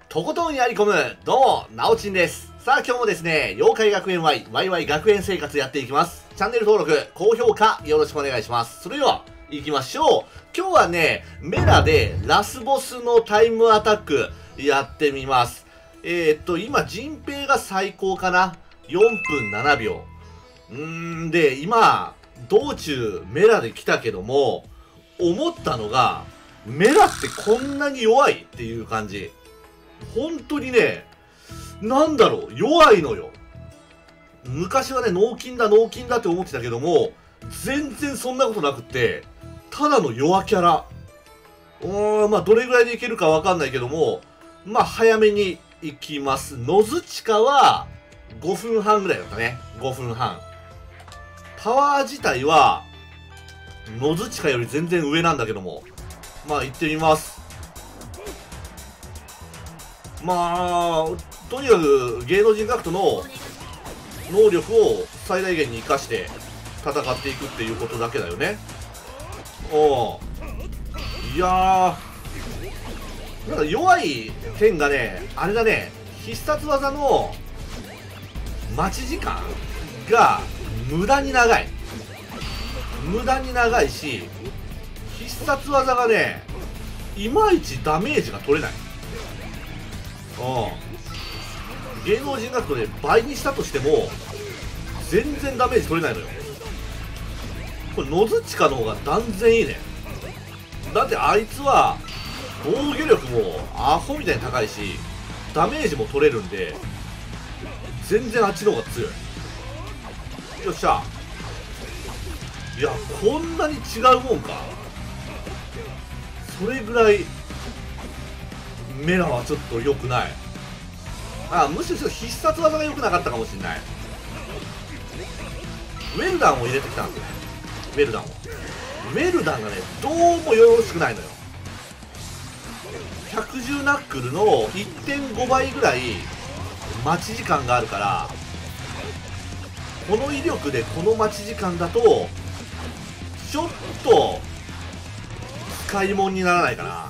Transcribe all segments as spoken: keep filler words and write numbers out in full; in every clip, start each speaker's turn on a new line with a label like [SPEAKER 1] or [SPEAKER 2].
[SPEAKER 1] とことんやり込む、どうも、なおちんです。さあ今日もですね、妖怪学園 Y、ワイワイ 学園生活やっていきます。チャンネル登録、高評価よろしくお願いします。それでは、行きましょう。今日はね、メラでラスボスのタイムアタックやってみます。えー、っと、今、陣平が最高かな ?よんぷんななびょう。うーん、で、今、道中メラで来たけども、思ったのが、メラってこんなに弱いっていう感じ。本当にね、なんだろう、弱いのよ。昔はね、脳筋だ、脳筋だって思ってたけども、全然そんなことなくって、ただの弱キャラ。うーん、まあ、どれぐらいでいけるかわかんないけども、まあ、早めに行きます。野づちかは、ごふんはんぐらいだったね。ごふんはん。パワー自体は、野づちかより全然上なんだけども、まあ、行ってみます。まあ、とにかく芸能人学徒の能力を最大限に生かして戦っていくっていうことだけだよね。おいやー、なんか弱い点がね、あれだね、必殺技の待ち時間が無駄に長い。無駄に長いし、必殺技がね、いまいちダメージが取れない。うん、芸能人学徒で倍にしたとしても全然ダメージ取れないのよ。これ野づちかの方が断然いいね。だってあいつは防御力もアホみたいに高いしダメージも取れるんで全然あっちの方が強い。よっしゃ。いや、こんなに違うもんか。それぐらいメラはちょっと良くない。あ、むしろちょっと必殺技が良くなかったかもしれない。ウェルダンを入れてきたんですよね。ウェルダンを。ウェルダンがね、どうもよろしくないのよ。ひゃくじゅうナックルの いってんごばいぐらい待ち時間があるから、この威力でこの待ち時間だと、ちょっと、使い物にならないかな。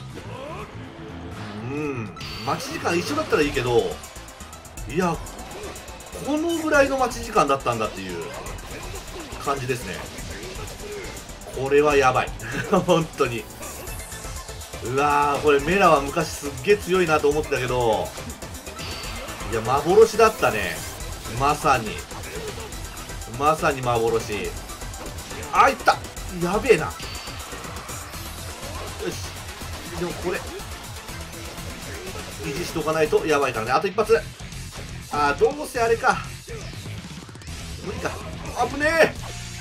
[SPEAKER 1] うん、待ち時間一緒だったらいいけど、いや、このぐらいの待ち時間だったんだっていう感じですね。これはやばい本当に。うわー、これメラは昔すっげえ強いなと思ってたけど、いや、幻だったね。まさにまさに幻。あ、いった。やべえな。よし、でもこれ維持しとかないとやばいからね。あと一発。あー、どうせあれか、無理か。あぶねえ。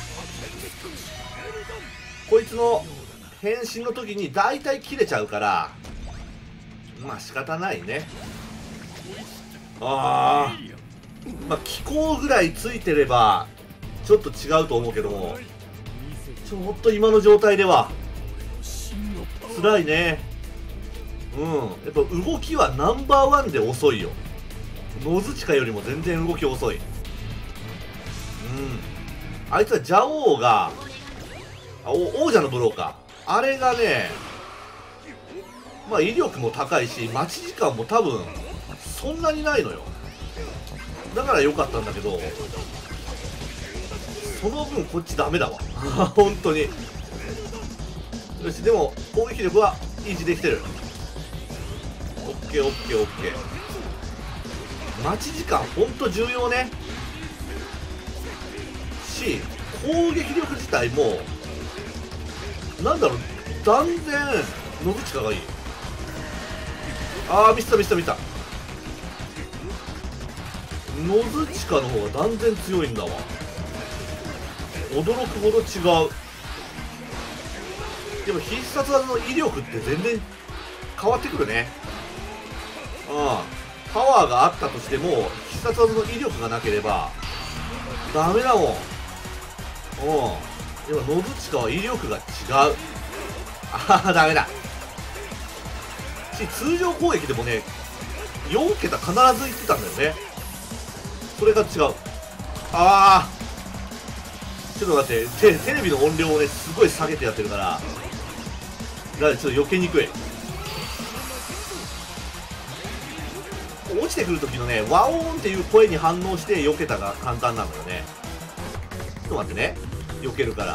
[SPEAKER 1] こいつの変身の時に大体切れちゃうから、まあ仕方ないね。あー、まあ気候ぐらいついてればちょっと違うと思うけども、ちょっと今の状態では辛いね。うん、やっぱ動きはナンバーワンで遅いよ。野づちかよりも全然動き遅い。うん、あいつは邪王が、あ、王者のブローか。あれがね、まあ威力も高いし待ち時間も多分そんなにないのよ。だから良かったんだけど、その分こっちダメだわ本当に。よし、でも攻撃力は維持できてる。オッケーオッケーオッケー。待ち時間ほんと重要ね。し、攻撃力自体もなんだろう、断然野づちかがいい。あー、ミスったミスったミスった。野づちかの方が断然強いんだわ。驚くほど違う。でも必殺技の威力って全然変わってくるね。うん、パワーがあったとしても必殺技の威力がなければダメだもん。うん、今野づちかは威力が違う。ああ、ダメだし、通常攻撃でもねよんけた必ずいってたんだよね。それが違う。ああ、ちょっと待って、テ、テレビの音量をねすごい下げてやってるから、だからちょっと避けにくい。 落ちてくる時のね、ワオーンっていう声に反応して避けたが簡単なのよね。ちょっと待ってね。避けるから。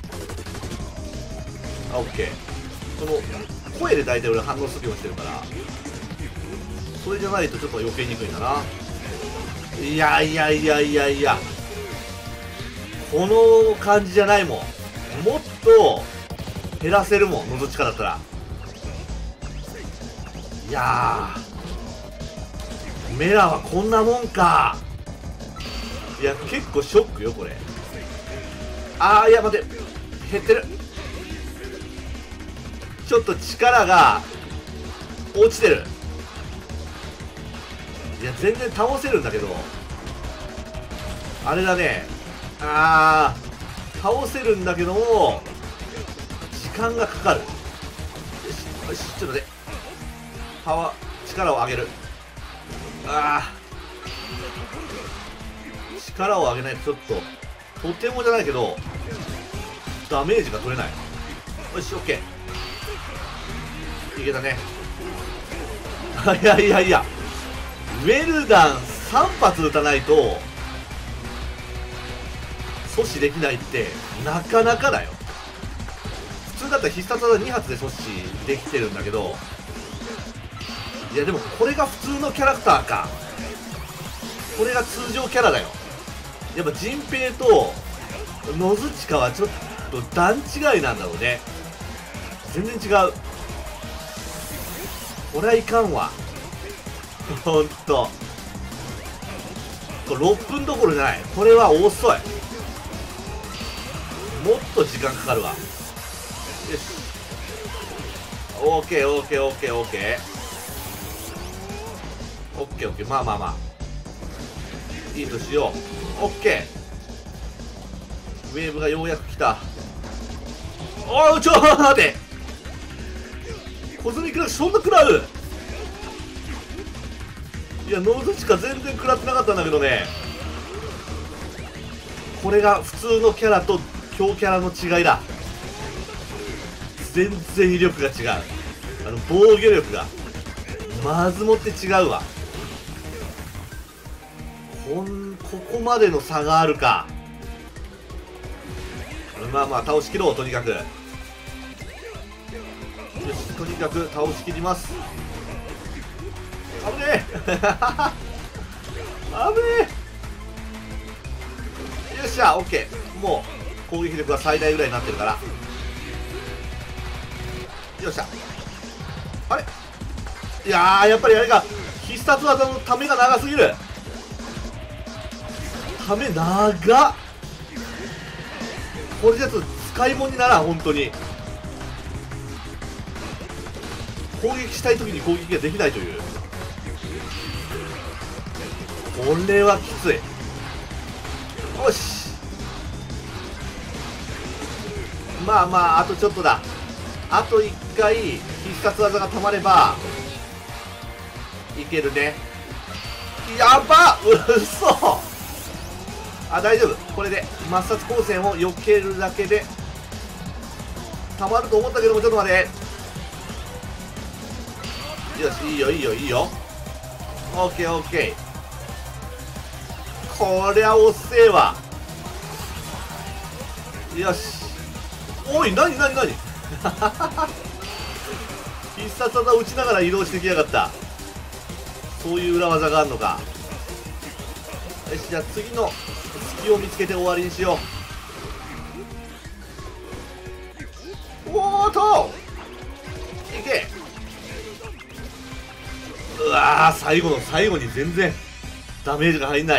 [SPEAKER 1] あ、オッケー。その、声で大体俺反応するようにしてるから、それじゃないとちょっと避けにくいんだな。いやいやいやいやいや。この感じじゃないもん。もっと減らせるもん、のぞちかだったら。いやー、メラはこんなもんか。いや、結構ショックよ、これ。あー、いや、待って。減ってる。ちょっと力が落ちてる。いや、全然倒せるんだけど。あれだね。あー、倒せるんだけども、時間がかかる。よし、よし、ちょっと待って。パワー、力を上げる。あー、力を上げないとちょっと、とてもじゃないけど、ダメージが取れない。よし、オッケー。いけたね。いやいやいや、ウェルダンさん発撃たないと、阻止できないってなかなかだよ。普通だったら必殺技に発で阻止できてるんだけど、いやでもこれが普通のキャラクターか。これが通常キャラだよ。やっぱジンペイとノズチカはちょっと段違いなんだろうね。全然違う。これはいかんわ。ほんとこれろっぷんどころじゃない。これは遅い。もっと時間かかるわ。よし、オーケーオーケーオーケーオーケーオッケーオッケー。まあまあまあいいとしよう。オッケー。ウェーブがようやく来た。おお、ちょっと待って、コズミクラッシュそんな食らう。いや、ノーズしか全然食らってなかったんだけどね。これが普通のキャラと強キャラの違いだ。全然威力が違う。あの防御力がまずもって違うわ。こんここまでの差があるか。まあまあ倒しきろう。とにかくよし、とにかく倒しきります。危ねえ危ねえ。よっしゃ、オッケー。もう攻撃力が最大ぐらいになってるから。よっしゃ。あれ、いやー、やっぱりあれか、必殺技のためが長すぎる。ため長っ。これじゃちょっと使い物にならん。本当に攻撃したい時に攻撃ができないという。これはきつい。よし、まあまああとちょっとだ。あといっかい必殺技がたまればいけるね。やばっ、うそ。あ、大丈夫。これで抹殺光線を避けるだけでたまると思ったけども、ちょっと待て。よし、いいよいいよいいよ。オッケーオッケー。こりゃおっせえわ。よし。おい、なになになに必殺技を打ちながら移動してきやがった。そういう裏技があるのか。よし、じゃあ次の隙を見つけて終わりにしよう。おーっといけ。うわー、最後の最後に全然ダメージが入んない。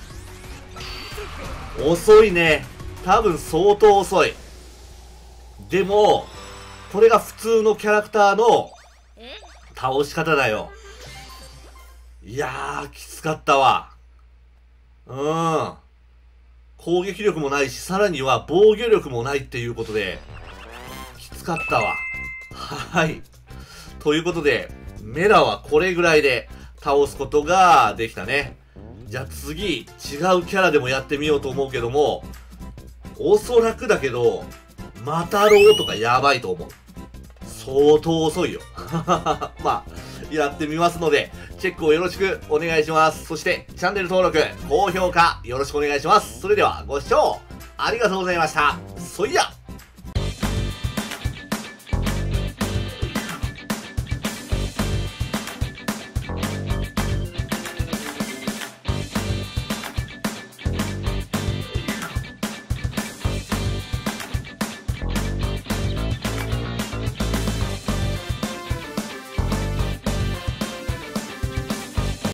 [SPEAKER 1] 遅いね。多分相当遅い。でもこれが普通のキャラクターの倒し方だよ。いやー、きつかったわ。うん。攻撃力もないし、さらには防御力もないっていうことできつかったわ。はい。ということでメラはこれぐらいで倒すことができたね。じゃあ次、違うキャラでもやってみようと思うけども、おそらくだけどマタロウとかやばいと思う。相当遅いよ。まあやってみますので、チェックをよろしくお願いします。そして、チャンネル登録、高評価、よろしくお願いします。それでは、ご視聴ありがとうございました。そいや